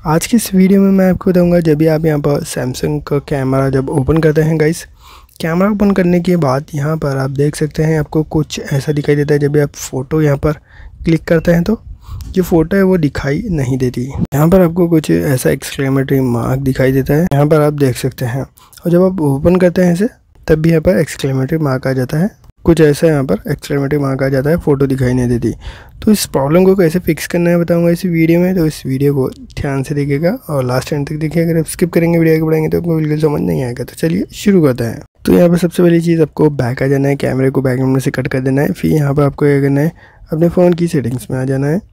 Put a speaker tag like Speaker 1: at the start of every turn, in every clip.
Speaker 1: आज की इस वीडियो में मैं आपको बताऊंगा जब भी आप यहाँ पर सैमसंग का कैमरा जब ओपन करते हैं गाइस, कैमरा ओपन करने के बाद यहाँ पर आप देख सकते हैं आपको कुछ ऐसा दिखाई देता है। जब भी आप फ़ोटो यहाँ पर क्लिक करते हैं तो जो फ़ोटो है वो दिखाई नहीं देती। यहाँ पर आपको कुछ ऐसा एक्सक्लेमेटरी मार्क दिखाई देता है, यहाँ पर आप देख सकते हैं। और जब आप ओपन करते हैं इसे तब भी यहाँ पर एक्सक्लेमेटरी मार्क आ जाता है, कुछ ऐसा यहाँ पर एक्सक्लेमेटरी मार्क आ जाता है, फ़ोटो दिखाई नहीं देती। तो इस प्रॉब्लम को कैसे फिक्स करना है बताऊंगा इस वीडियो में, तो इस वीडियो को ध्यान से देखिएगा और लास्ट एंड तक देखिए। अगर आप स्किप करेंगे वीडियो आगे बढ़ाएंगे तो आपको बिल्कुल समझ नहीं आएगा। तो चलिए शुरू करते हैं। तो यहाँ पर सबसे पहली चीज़ आपको बैक आ जाना है, कैमरे को बैकग्राउंड में से कट कर देना है। फिर यहाँ पर आपको क्या करना है, अपने फ़ोन की सेटिंग्स में आ जाना है।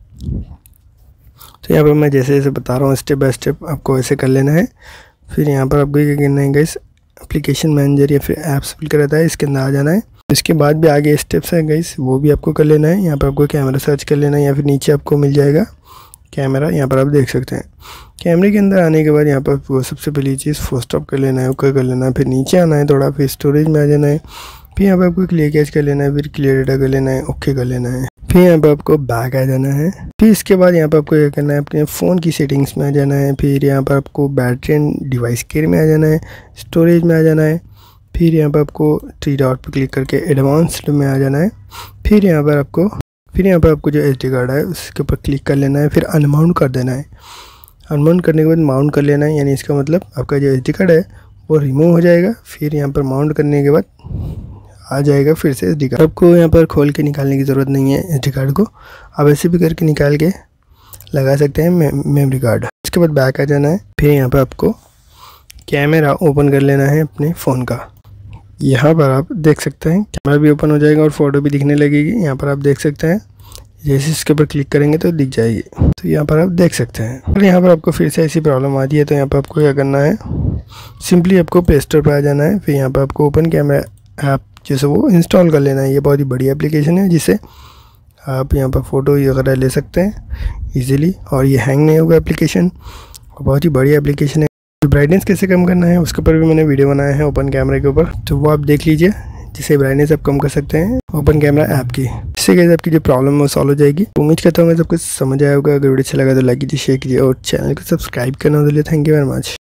Speaker 1: तो यहाँ पर मैं जैसे जैसे बता रहा हूँ स्टेप बाय स्टेप आपको ऐसे कर लेना है। फिर यहाँ पर आपको क्या करना है गाइस, एप्लीकेशन मैनेजर या फिर ऐप्स फिल रहता है, इसके अंदर आ जाना है। इसके बाद भी आगे स्टेप्स हैं गाइस, वो भी आपको कर लेना है। यहाँ पर आपको कैमरा सर्च कर लेना है या फिर नीचे आपको मिल जाएगा कैमरा, यहाँ पर आप देख सकते हैं। कैमरे के अंदर आने के बाद यहाँ पर वो सबसे पहली चीज़ फोर स्टॉप कर लेना है, ओके कर लेना है। फिर नीचे आना है थोड़ा, फिर स्टोरेज में आ जाना है। फिर यहाँ पर आपको क्लियर कैच कर लेना है, फिर क्लियर डेटा कर लेना है, ओके कर लेना है। फिर यहाँ पर आपको बैक आ जाना है। फिर इसके बाद यहाँ पर आपको क्या करना है, अपने फ़ोन की सेटिंग्स में आ जाना है। फिर यहाँ पर आपको बैटरी एंड डिवाइस केयर में आ जाना है, स्टोरेज में आ जाना है। फिर यहाँ पर आपको थ्री डॉट पर क्लिक करके एडवांस्ड में आ जाना है। फिर यहाँ पर आपको जो SD कार्ड है उसके ऊपर क्लिक कर लेना है, फिर अनमाउंट कर देना है। अनमाउंट करने के बाद माउंट कर लेना है, यानी इसका मतलब आपका जो SD कार्ड है वो रिमूव हो जाएगा। फिर यहाँ पर माउंट करने के बाद आ जाएगा फिर से SD कार्ड। आपको यहाँ पर खोल के निकालने की ज़रूरत नहीं है SD कार्ड को, आप ऐसे भी करके निकाल के लगा सकते हैं मेमोरी कार्ड। इसके बाद बैक आ जाना है। फिर यहाँ पर आपको कैमरा ओपन कर लेना है अपने फ़ोन का। यहाँ पर आप देख सकते हैं कैमरा भी ओपन हो जाएगा और फ़ोटो भी दिखने लगेगी। यहाँ पर आप देख सकते हैं, जैसे इसके ऊपर क्लिक करेंगे तो दिख जाएगी। तो यहाँ पर आप देख सकते हैं। और यहाँ पर आपको फिर से ऐसी प्रॉब्लम आती है तो यहाँ पर आपको क्या करना है, सिंपली आपको प्ले स्टोर पर आ जाना है। फिर यहाँ पर आपको ओपन कैमरा ऐप जैसे वो इंस्टॉल कर लेना है। ये बहुत ही बढ़िया एप्लीकेशन है जिससे आप यहाँ पर फ़ोटो वगैरह ले सकते हैं ईजिली, और ये हैंग नहीं होगा एप्लीकेशन। बहुत ही बढ़िया एप्लीकेशन है। ब्राइटनेस कैसे कम करना है उसके ऊपर भी मैंने वीडियो बनाया है ओपन कैमरे के ऊपर, तो वो आप देख लीजिए, जिससे ब्राइटनेस आप कम कर सकते हैं ओपन कैमरा ऐप की। इससे कैसे आपकी जो प्रॉब्लम है वो सॉल्व हो जाएगी। उम्मीद करता हूँ सब कुछ समझ आया होगा। अगर वीडियो अच्छा लगा तो लाइक कीजिए, शेयर कीजिए और चैनल को सब्सक्राइब करना। Thank you very much.